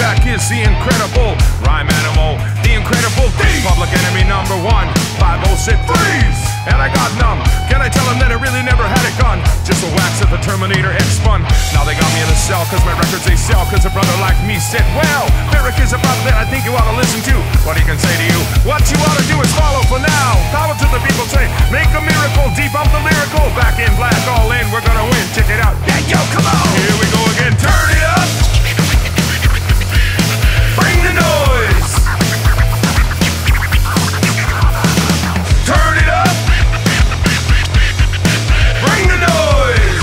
track is the incredible rhyme animal, the incredible D. Public enemy number 1, 506 freeze. And I got numb. Can I tell him that I really never had a gun? Just a wax at the Terminator X spun. Now they got me in a cell cause my records they sell. Cause a brother like me said, well, Merrick is a brother that I think you ought to listen to. What he can say to you, what you ought to do is follow for now. Power to the people say, make a miracle, deep up the lyrical. Back in black, all in, we're gonna win. Check it out. Yeah, yo, come on. Here we go again. Turn it up. Bring the noise. Turn it up. Bring the noise.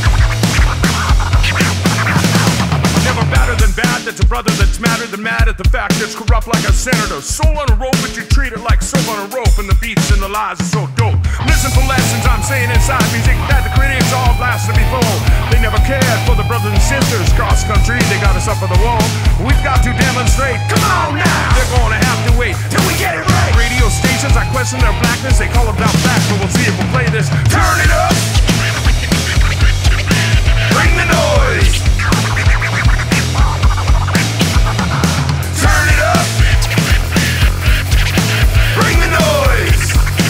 Never better than bad. That's a brother that's madder than mad at the fact that's corrupt like a senator. Soul on a rope, but you treat it like soap on a rope. And the beats and the lies are so dope. Listen for lessons I'm saying inside music that the critics all blasted before. They never cared for the brothers and sisters. Cross country, they got us up for the wall. We've got to demonstrate. Come on now. They're gonna have to wait till we get it right. Radio stations, I question their blackness. They call them down black, but we'll see if we'll play this. Turn it up. Bring the noise. Turn it up. Bring the noise.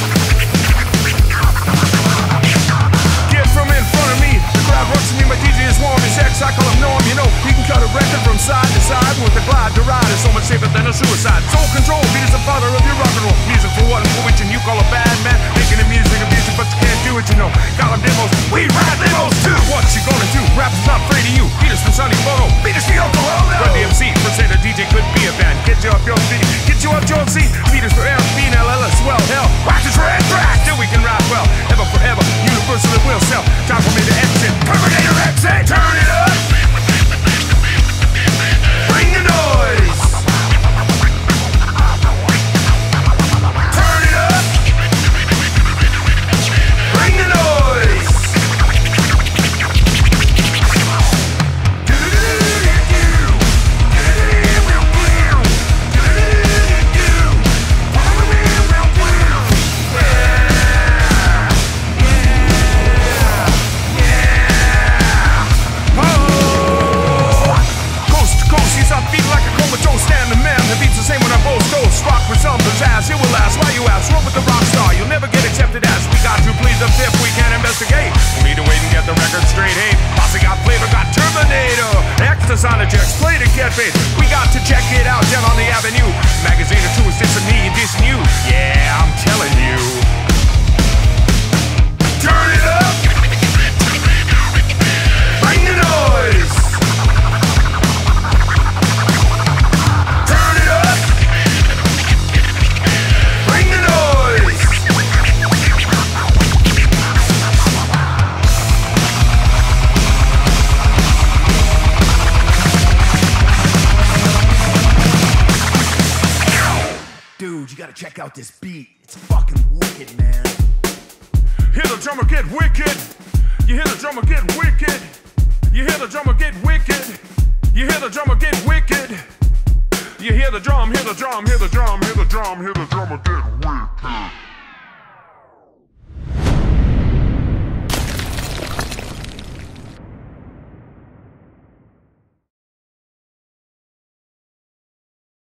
Get from in front of me. The crowd runs to me. My DJ is warm as X. I call him Norm. You know, he can cut a record from side to side with a glide to ride. It's so much safer than a suicide. Soul control. Beat is the father of your rock and roll. Music for what and for which, and you call a bad man. Making the music abusive, but you can't do it, you know. Got them demos. We ride demos too. What you gonna do? Rap's not afraid of you. Beat us from Sonny Bono. Beat us for Oklahoma. Run DMC. First say the DJ could be a band. Get you up your feet. Get you up your seat. Beat us for Eric Bean, LLS. Well, hell. Wax us for Anthrax. Till we can rap well. Ever forever. Universal it will sell. Time for me to exit. Terminator exit. Turn it up. Bring the noise. Turn it up. Bring the noise. Rock with some pizzazz, it will last. Why you ask? Roll with the rock star. You'll never get accepted as. We got to plead the fifth. We can't investigate. We need to wait and get the record straight. Hey, Posse got flavor, got Terminator. Extra Sonic X, play to get paid. We got to check it out down on the avenue. Magazine or two is dissing me, dissing you. Yeah, I'm telling you. Turn it up. Bring the noise. Dude, you gotta check out this beat. It's fucking wicked, man. Hear the drummer get wicked. You hear the drummer get wicked. You hear the drummer get wicked. You hear the drummer get wicked. You hear the drum, hear the drum, hear the drum, hear the drum, hear the drummer get wicked.